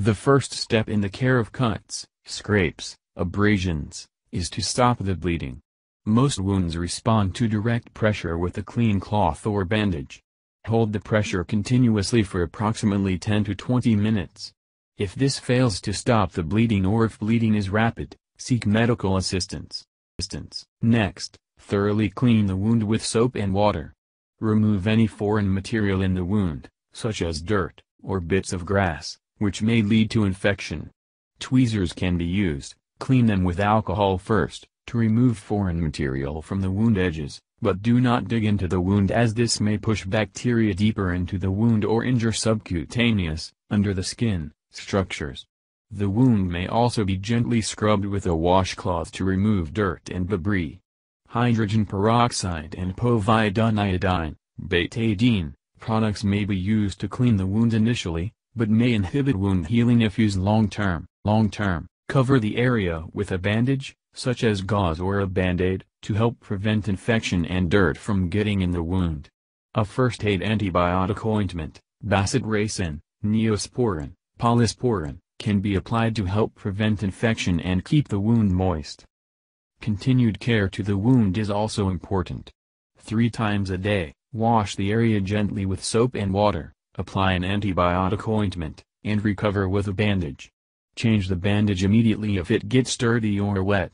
The first step in the care of cuts, scrapes, abrasions, is to stop the bleeding. Most wounds respond to direct pressure with a clean cloth or bandage. Hold the pressure continuously for approximately 10 to 20 minutes. If this fails to stop the bleeding or if bleeding is rapid, seek medical assistance. Next, thoroughly clean the wound with soap and water. Remove any foreign material in the wound, such as dirt, or bits of grass, which may lead to infection. Tweezers can be used. Clean them with alcohol first, to remove foreign material from the wound edges, but do not dig into the wound as this may push bacteria deeper into the wound or injure subcutaneous, under the skin, structures. The wound may also be gently scrubbed with a washcloth to remove dirt and debris. Hydrogen peroxide and povidone iodine, betadine, products may be used to clean the wound initially, but may inhibit wound healing if used long-term. Cover the area with a bandage, such as gauze or a band-aid, to help prevent infection and dirt from getting in the wound. A first-aid antibiotic ointment, bacitracin, neosporin, polysporin, can be applied to help prevent infection and keep the wound moist. Continued care to the wound is also important. 3 times a day, wash the area gently with soap and water, apply an antibiotic ointment, and recover with a bandage. Change the bandage immediately if it gets dirty or wet.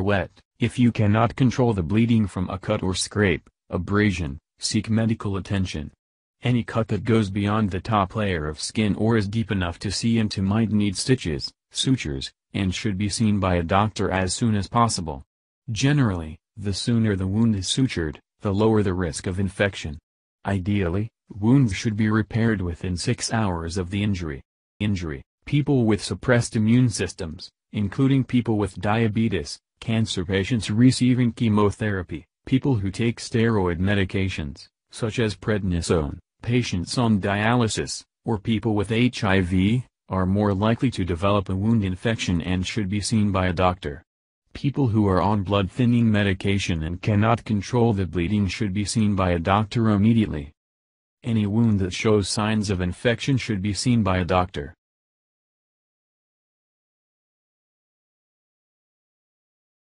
If you cannot control the bleeding from a cut or scrape, abrasion, seek medical attention. Any cut that goes beyond the top layer of skin or is deep enough to see into might need stitches, sutures, and should be seen by a doctor as soon as possible. Generally, the sooner the wound is sutured, the lower the risk of infection. Ideally, wounds should be repaired within 6 hours of the injury. People with suppressed immune systems, including people with diabetes, cancer patients receiving chemotherapy, people who take steroid medications, such as prednisone, patients on dialysis, or people with HIV, are more likely to develop a wound infection and should be seen by a doctor. People who are on blood-thinning medication and cannot control the bleeding should be seen by a doctor immediately. Any wound that shows signs of infection should be seen by a doctor.